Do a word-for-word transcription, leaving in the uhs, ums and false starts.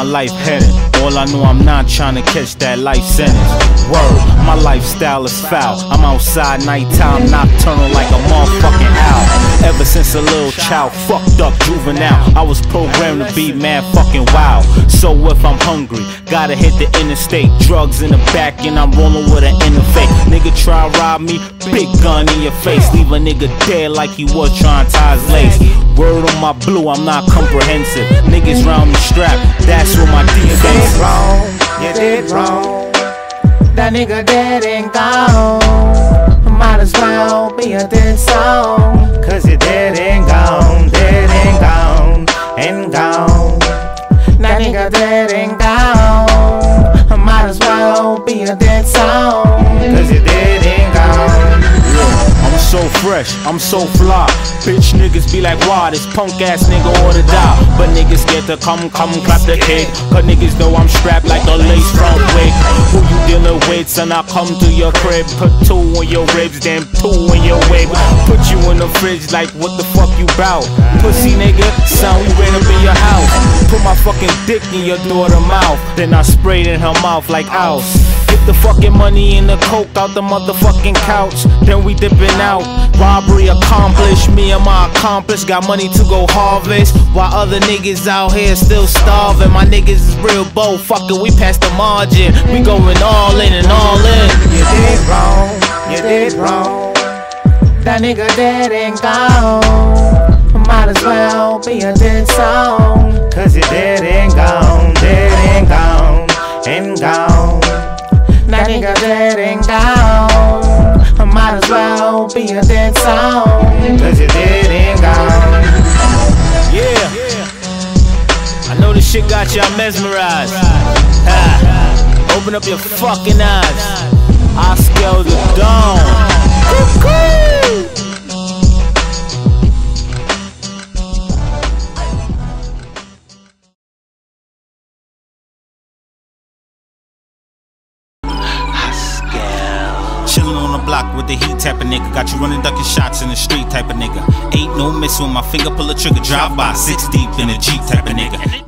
life headed? All I know, I'm not trying to catch that life sentence. Word, my lifestyle is foul. I'm outside nighttime, nocturnal like a motherfucking owl. Ever since a little child, fucked up juvenile, I was programmed to be mad fucking wild. So if I'm hungry, gotta hit the interstate. Drugs in the back and I'm rolling with an interface. Nigga try to rob me, big gun in your face. Leave a nigga dead like he was trying to tie his lace. Word on my blue, I'm not comprehensive. Niggas round me strapped, that's what my defense is. You did wrong, you did wrong. That nigga dead and gone. Might as well be a dead song. Cause you're dead and gone, dead and gone, and gone. That nigga dead and gone. Might as well be a dead song. Cause you're dead and gone. I'm so fresh, I'm so fly. Bitch niggas be like, wow, this punk ass nigga ought to die. But niggas get to come, come clap the cake. Cause niggas know I'm strapped like a lace front wig. Who you dealing with, son? I come to your crib. Put two on your ribs, then two in your wig. Put you in the fridge like, what the fuck you bout? Pussy nigga, son, we ran up in your house. Put my fucking dick in your daughter's mouth. Then I sprayed in her mouth like ouse. Get the fucking money and the coke out the motherfucking couch. Then we dipping out. Robbery accomplished. Me and my accomplice got money to go harvest. While other niggas out here still starving. My niggas is real bold. Fuck it, we passed the margin. We going all in and all in. You did wrong, you did wrong. That nigga dead and gone. Might as well be a dead song. Cause you're dead and gone, dead and gone, and gone. That nigga dead and gone. I might as well be a dead song. Cause you're dead and gone. Yeah, I know this shit got y'all mesmerized. Ha. Open up your fucking eyes. I scale the dawn. Cuckoo. Chillin' on the block with the heat type of nigga. Got you running, ducking shots in the street type of nigga. Ain't no miss when my finger pull a trigger. Drive by six deep in a Jeep type of nigga.